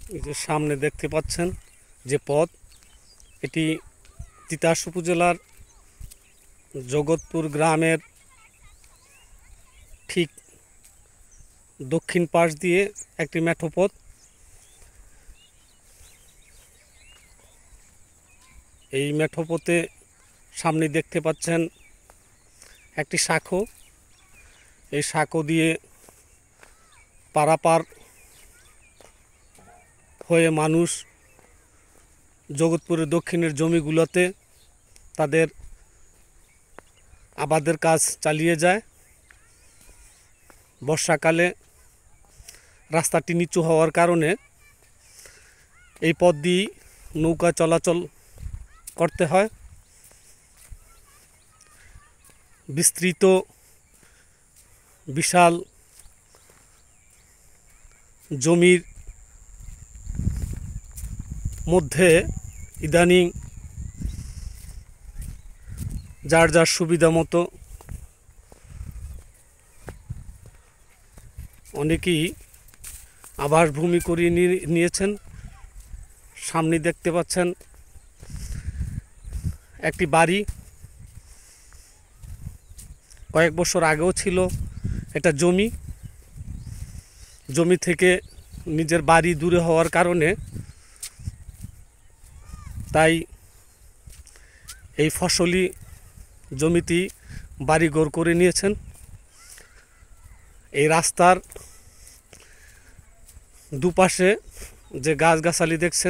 এই যে সামনে দেখতে পাচ্ছেন যে পথ, এটি তিতাস উপজেলার জগৎপুর গ্রামের ঠিক দক্ষিণ পাশ দিয়ে একটি মেঠো পথ। এই মেঠো পথে সামনে দেখতে পাচ্ছেন একটি শাঁখো। এই শাঁখো দিয়ে পারাপার হয়ে মানুষ জগৎপুরের দক্ষিণের জমিগুলোতে তাদের আবাদের কাজ চালিয়ে যায়। বর্ষাকালে রাস্তাটি নিচু হওয়ার কারণে এই পথ দিয়ে নৌকা চলাচল করতে হয়। বিস্তৃত বিশাল জমির মধ্যে ইদানিং যার যার সুবিধা মতো অনেকেই আবাসভূমি করিয়ে নিয়েছেন। সামনে দেখতে পাচ্ছেন একটি বাড়ি, কয়েক বছর আগেও ছিল এটা জমি থেকে নিজের বাড়ি দূরে হওয়ার কারণে তাই এই ফসলি জমিটি বাড়িঘর করে নিয়েছেন। এই রাস্তার দুপাশে যে গাছগাছালি দেখছেন,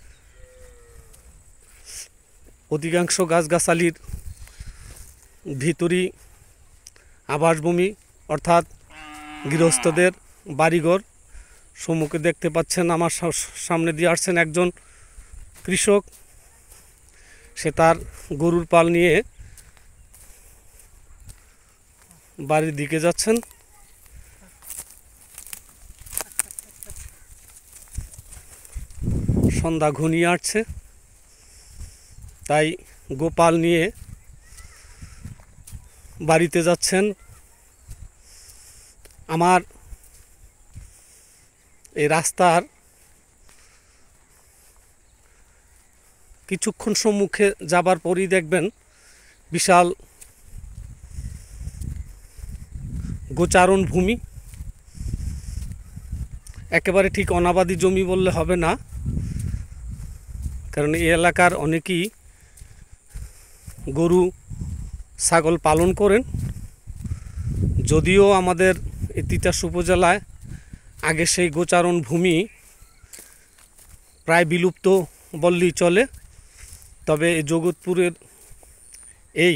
অধিকাংশ গাছগাছালির ভিতরই আবাসভূমি অর্থাৎ গৃহস্থদের বাড়িঘর। সম্মুখে দেখতে পাচ্ছেন আমার সামনে দিয়ে আসছেন একজন কৃষক। সে তার গরুর পাল নিয়ে বাড়ির দিকে যাচ্ছেন। সন্ধ্যা ঘনিয়ে আসছে, তাই গোপাল নিয়ে বাড়িতে যাচ্ছেন। আমার এই রাস্তার কিছুক্ষণ সম্মুখে যাবার পরই দেখবেন বিশাল গোচারণ ভূমি। একেবারে ঠিক অনাবাদি জমি বললে হবে না, কারণ এই এলাকার অনেকেই গরু ছাগল পালন করেন। যদিও আমাদের এই তিতাস উপজেলায় আগে সেই গোচারণ ভূমি প্রায় বিলুপ্ত বললেই চলে, তবে এই জগৎপুরের এই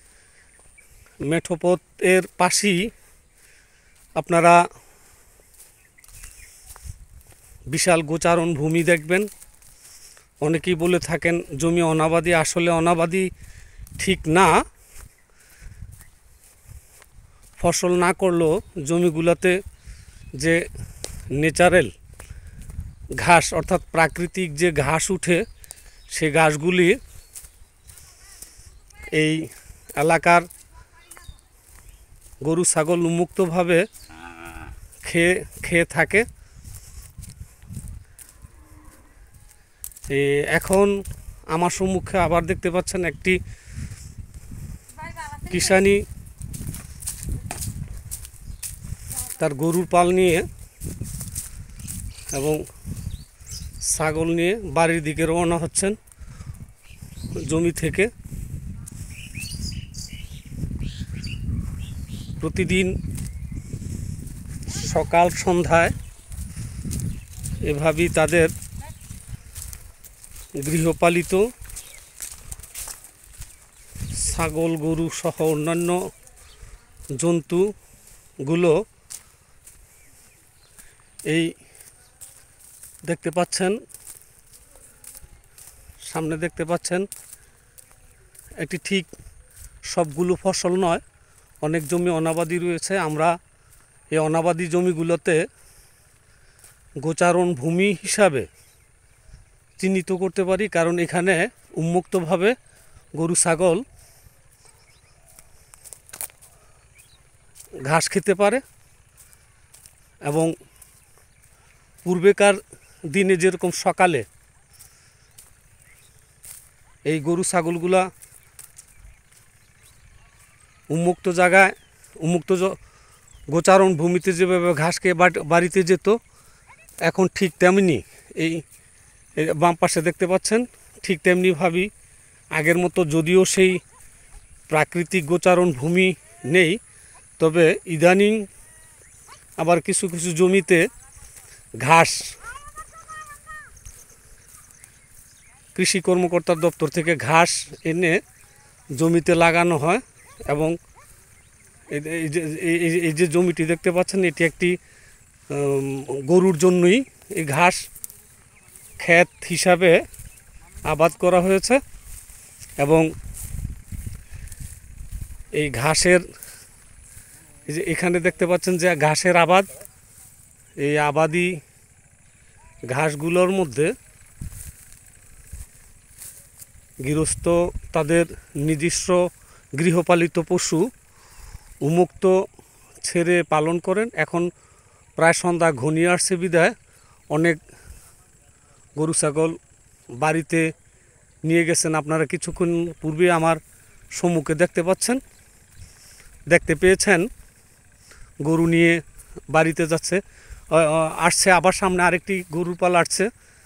মেঠোপথের পাশেই আপনারা বিশাল গোচারণ ভূমি দেখবেন। অনেকেই বলে থাকেন জমি অনাবাদি, আসলে অনাবাদি ঠিক না। ফসল না করলেও জমিগুলোতে যে ন্যাচারাল ঘাস অর্থাৎ প্রাকৃতিক যে ঘাস উঠে, সে ঘাসগুলি এই এলাকার গরু ছাগল উন্মুক্তভাবে খেয়ে থাকে। এখন আমার সম্মুখে আবার দেখতে পাচ্ছেন একটি কিষানি তার গরুর পাল নিয়ে এবং ছাগল নিয়ে বাড়ির দিকে রওনা হচ্ছেন জমি থেকে। প্রতিদিন সকাল সন্ধ্যায় এভাবেই তাদের গৃহপালিত ছাগল গরু সহ অন্যান্য জন্তুগুলো এই দেখতে পাচ্ছেন, সামনে দেখতে পাচ্ছেন একটি ঠিক সবগুলো ফসল নয়, অনেক জমি অনাবাদি রয়েছে। আমরা এই অনাবাদি জমিগুলোতে গোচারণ ভূমি হিসাবে চিহ্নিত করতে পারি, কারণ এখানে উন্মুক্তভাবে গরু ছাগল ঘাস খেতে পারে। এবং পূর্বেকার দিনে যেরকম সকালে এই গরু ছাগলগুলা উন্মুক্ত জায়গায় গোচারণ ভূমিতে যেভাবে ঘাস খেয়ে বাড়িতে যেত, এখন ঠিক তেমনি এই বাম পাশে দেখতে পাচ্ছেন, ঠিক তেমনিভাবেই আগের মতো, যদিও সেই প্রাকৃতিক গোচারণ ভূমি নেই, তবে ইদানিং আবার কিছু কিছু জমিতে ঘাস কৃষি কর্মকর্তার দপ্তর থেকে ঘাস এনে জমিতে লাগানো হয়। এবং এই যে জমিটি দেখতে পাচ্ছেন, এটি একটি গরুর জন্যই এই ঘাস ক্ষেত হিসাবে আবাদ করা হয়েছে। এবং এই ঘাসের, এই যে এখানে দেখতে পাচ্ছেন যে ঘাসের আবাদ, এই আবাদি ঘাসগুলোর মধ্যে গৃহস্থ তাদের নিজস্ব গৃহপালিত পশু উন্মুক্ত ছেড়ে পালন করেন। এখন প্রায় সন্ধ্যা ঘনিয়ে আসছে বিধায় অনেক গরু ছাগল বাড়িতে নিয়ে গেছেন। আপনারা কিছুক্ষণ পূর্বে আমার সম্মুখে দেখতে পেয়েছেন গরু নিয়ে বাড়িতে যাচ্ছে, আসছে। আবার সামনে আরেকটি গরুর পাল আসছে,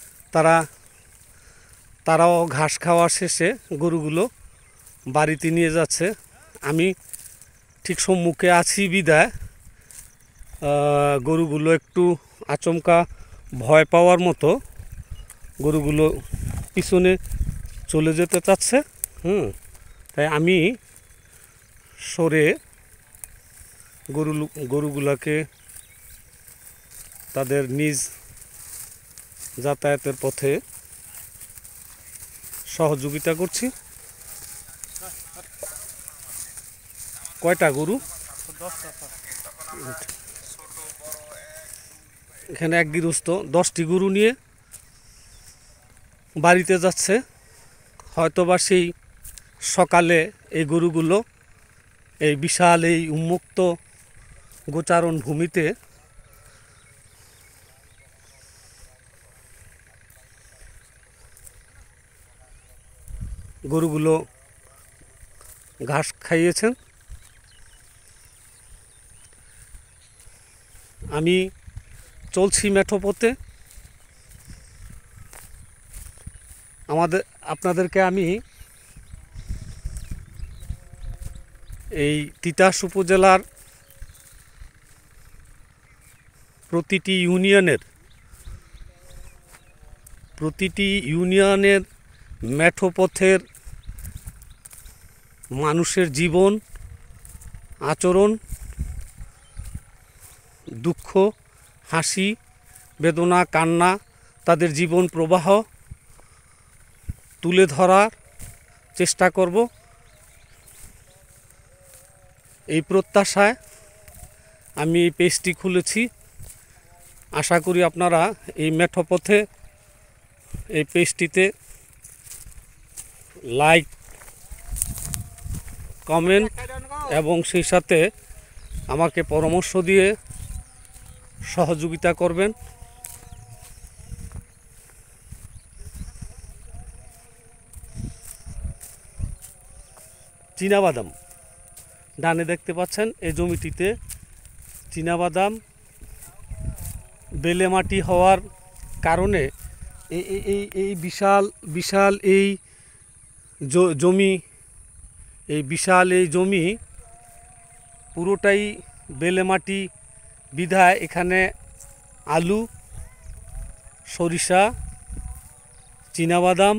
তারাও ঘাস খাওয়া শেষে গরুগুলো বাড়িতে নিয়ে যাচ্ছে। আমি ঠিক সম্মুখে আছি বিধায় গরুগুলো একটু আচমকা ভয় পাওয়ার মতো, গরুগুলো পিছনে চলে যেতে চাচ্ছে। তাই আমি সরে গরুগুলোকে তাদের নিজ যাতায়াতের পথে সহযোগিতা করছি। কয়টা গরু? এখানে এক গৃহস্থ 10টি গরু নিয়ে বাড়িতে যাচ্ছে। হয়তোবা সেই সকালে এই গরুগুলো এই বিশাল এই উন্মুক্ত গোচারণ ভূমিতে গরুগুলো ঘাস খাইয়েছেন। আমি চলছি মেঠো পথে। আপনাদেরকে আমি এই তিতাস উপজেলার প্রতিটি ইউনিয়নের মেঠো পথের মানুষের জীবন, আচরণ, দুঃখ, হাসি, বেদনা, কান্না, তাদের জীবন প্রবাহ তুলে ধরার চেষ্টা করব। এই প্রত্যাশায় আমি এই পেজটি খুলেছি। আশা করি আপনারা এই মেঠো পথে এই পেজটিতে লাইক, কমেন্ট এবং সেই সাথে আমাকে পরামর্শ দিয়ে সহযোগিতা করবেন। চীনাবাদাম ডানে দেখতে পাচ্ছেন, এই জমিটিতে চীনাবাদাম বেলে মাটি হওয়ার কারণে এই বিশাল এই জমি পুরোটাই বেলে মাটি বিধায় এখানে আলু, সরিষা, চীনাবাদাম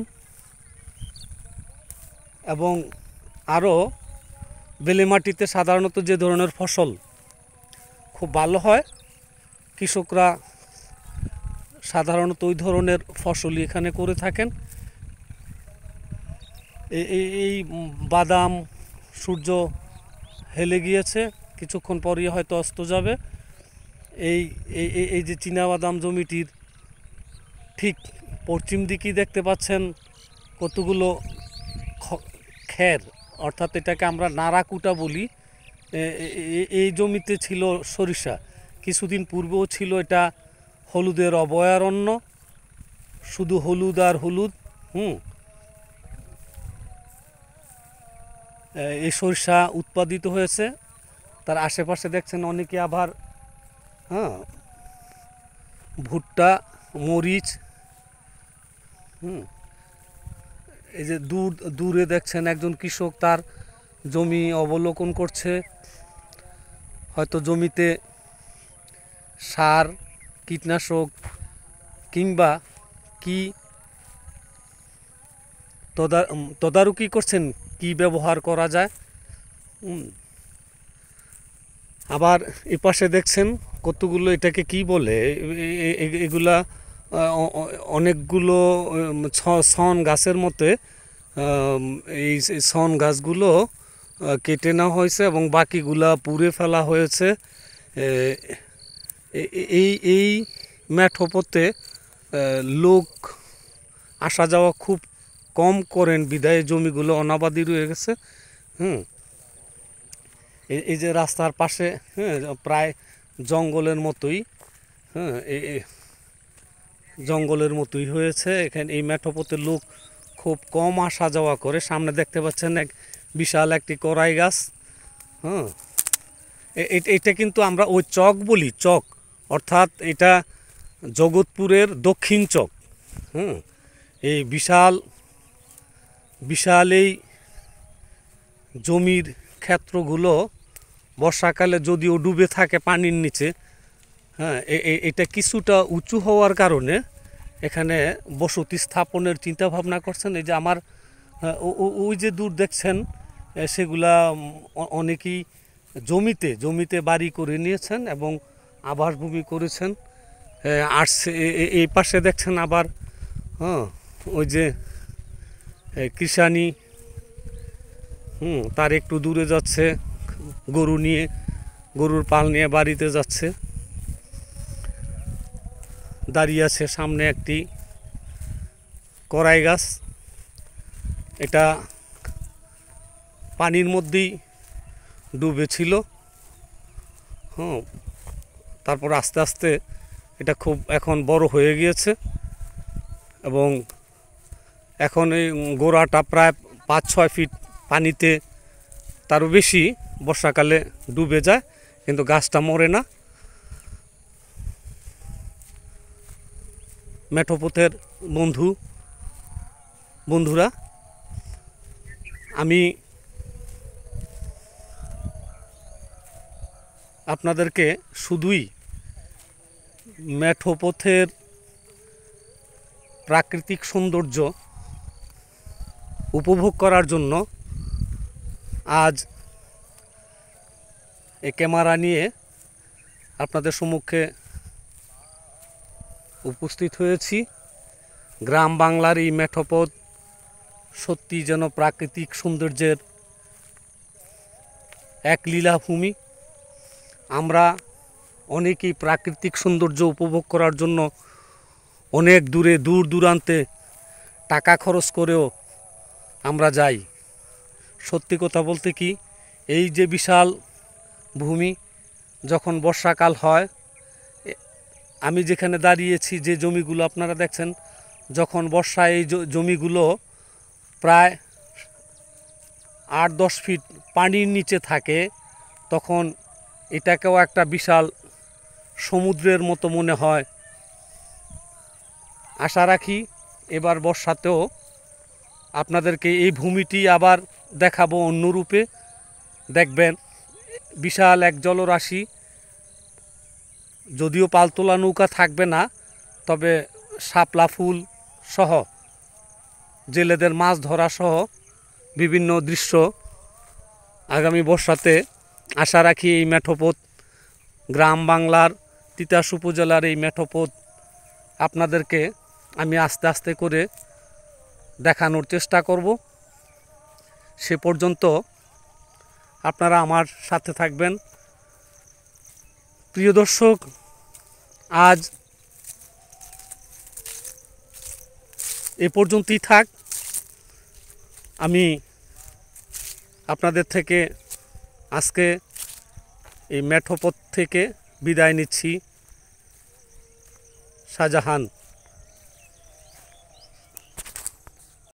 এবং আরও বেলে মাটিতে সাধারণত যে ধরনের ফসল খুব ভালো হয়, কৃষকরা সাধারণত ওই ধরনের ফসলই এখানে করে থাকেন। এই বাদাম সূর্য হেলে গিয়েছে, কিছুক্ষণ পরই হয়তো অস্ত যাবে। এই যে চীনাবাদাম জমিটির ঠিক পশ্চিম দিকেই দেখতে পাচ্ছেন কতগুলো খের, অর্থাৎ এটাকে আমরা নারাকুটা বলি। এই জমিতে ছিল সরিষা, কিছুদিন পূর্বেও ছিল এটা হলুদের অভয়ারণ্য। শুধু হলুদ আর হলুদ। এই সরিষা উৎপাদিত হয়েছে। তার আশেপাশে দেখছেন অনেকে আবার ভুট্টা, মরিচ। এই যে দূরে দেখছেন একজন কৃষক তার জমি অবলোকন করছে। হয়তো জমিতে সার, কীটনাশক কিংবা কি তদারকি করছেন, কি ব্যবহার করা যায়। আবার এ পাশে দেখছেন কতগুলো, এটাকে কি বলে, এগুলা অনেকগুলো শন গাছের মতে। এই শন গাছগুলো কেটে নেওয়া হয়েছে এবং বাকিগুলা পুড়ে ফেলা হয়েছে। এই ম্যাঠোপথে লোক আসা যাওয়া খুব কম করেন বিধায় জমিগুলো অনাবাদি রয়ে গেছে। এই যে রাস্তার পাশে প্রায় জঙ্গলের মতোই, জঙ্গলের মতোই হয়েছে এখানে। এই ম্যাঠোপথে লোক খুব কম আসা যাওয়া করে। সামনে দেখতে পাচ্ছেন এক বিশাল একটি কড়াই গাছ। এটা কিন্তু আমরা ওই চক বলি, চক, অর্থাৎ এটা জগৎপুরের দক্ষিণ চক। এই বিশাল বিশাল এই জমির ক্ষেত্রগুলো বর্ষাকালে যদিও ডুবে থাকে পানির নিচে, এটা কিছুটা উঁচু হওয়ার কারণে এখানে বসতি স্থাপনের চিন্তা ভাবনা করছেন। এই যে আমার ওই যে দূর দেখছেন, সেগুলা অনেকেই জমিতে বাড়ি করে নিয়েছেন এবং আবাসভূমি করেছেন। আর এই পাশে দেখছেন আবার ওই যে কৃষানি, তার একটু দূরে যাচ্ছে গরু নিয়ে, গরুর পাল নিয়ে বাড়িতে যাচ্ছে। দাঁড়িয়ে আছে সামনে একটি কড়াই গাছ। এটা পানির মধ্যেই ডুবেছিল। তারপর আস্তে আস্তে এটা খুব এখন বড় হয়ে গিয়েছে এবং এখন এই গোড়াটা প্রায় 5-6 ফিট পানিতে, তারও বেশি বর্ষাকালে ডুবে যায়, কিন্তু গাছটা মরে না। ম্যাঠোপথের বন্ধুরা, আমি আপনাদেরকে শুধুই ম্যাঠোপথের প্রাকৃতিক সৌন্দর্য উপভোগ করার জন্য আজ এই ক্যামেরা নিয়ে আপনাদের সম্মুখে উপস্থিত হয়েছি। গ্রাম বাংলার এই ম্যাঠোপথ সত্যি যেন প্রাকৃতিক সৌন্দর্যের এক লীলাভূমি। আমরা অনেকেই প্রাকৃতিক সৌন্দর্য উপভোগ করার জন্য অনেক দূর দূরান্তে টাকা খরচ করেও আমরা যাই। সত্যি কথা বলতে কি, এই যে বিশাল ভূমি, যখন বর্ষাকাল হয়, আমি যেখানে দাঁড়িয়েছি, যে জমিগুলো আপনারা দেখছেন, যখন বর্ষায় এই জমিগুলো প্রায় 8-10 ফিট পানির নিচে থাকে, তখন এটাকেও একটা বিশাল সমুদ্রের মতো মনে হয়। আশা রাখি এবার বর্ষাতেও আপনাদেরকে এই ভূমিটি আবার দেখাবো অন্য রূপে। দেখবেন বিশাল এক জলরাশি, যদিও পালতোলা নৌকা থাকবে না, তবে শাপলা ফুল সহ, জেলেদের মাছ ধরা সহ বিভিন্ন দৃশ্য আগামী বর্ষাতে আশা রাখি এই ম্যাঠোপথ, গ্রাম বাংলার তিতাস উপজেলার এই ম্যাঠোপথ আপনাদেরকে আমি আস্তে আস্তে করে দেখানোর চেষ্টা করব। সে পর্যন্ত আপনারা আমার সাথে থাকবেন। প্রিয় দর্শক, আজ এ পর্যন্তই থাক। আমি আপনাদের থেকে আজকে এই ম্যাঠোপথ থেকে বিদায় নিচ্ছি। শাহজাহান।